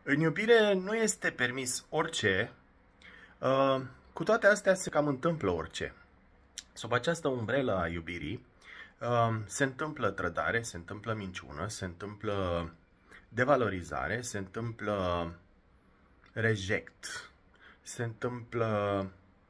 În iubire nu este permis orice, cu toate astea se cam întâmplă orice. Sub această umbrelă a iubirii se întâmplă trădare, se întâmplă minciună, se întâmplă devalorizare, se întâmplă reject, se întâmplă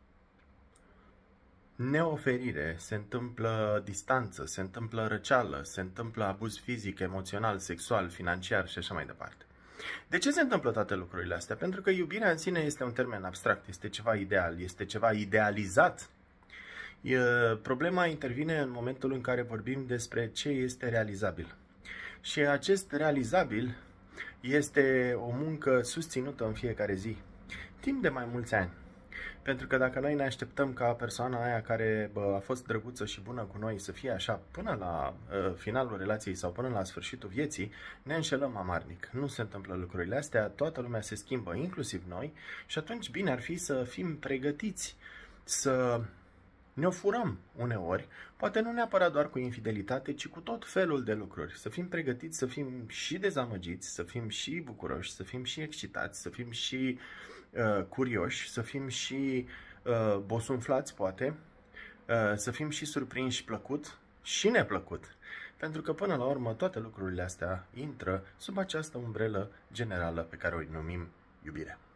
neoferire, se întâmplă distanță, se întâmplă răceală, se întâmplă abuz fizic, emoțional, sexual, financiar și așa mai departe. De ce se întâmplă toate lucrurile astea? Pentru că iubirea în sine este un termen abstract, este ceva ideal, este ceva idealizat. Problema intervine în momentul în care vorbim despre ce este realizabil. Și acest realizabil este o muncă susținută în fiecare zi, timp de mai mulți ani. Pentru că dacă noi ne așteptăm ca persoana aia care a fost drăguță și bună cu noi să fie așa până la finalul relației sau până la sfârșitul vieții, ne înșelăm amarnic. Nu se întâmplă lucrurile astea, toată lumea se schimbă, inclusiv noi, și atunci bine ar fi să fim pregătiți să ne-o furăm uneori, poate nu neapărat doar cu infidelitate, ci cu tot felul de lucruri. Să fim pregătiți să fim și dezamăgiți, să fim și bucuroși, să fim și excitați, să fim și curioși, să fim și bosunflați, poate, să fim și surprinși plăcut și neplăcut. Pentru că, până la urmă, toate lucrurile astea intră sub această umbrelă generală pe care o numim iubire.